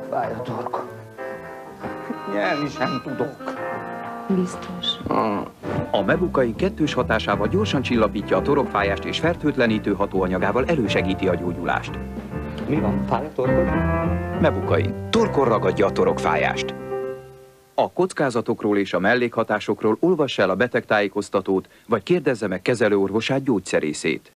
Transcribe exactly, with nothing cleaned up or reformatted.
Fáj a torkom. Nyelni sem tudok. Biztos. A mebukai kettős hatásával gyorsan csillapítja a torokfájást és fertőtlenítő hatóanyagával elősegíti a gyógyulást. Mi van? Fáj a torkod? Mebukai. Torkon ragadja a torokfájást. A kockázatokról és a mellékhatásokról olvassa el a betegtájékoztatót, vagy kérdezze meg kezelőorvosát, gyógyszerészét.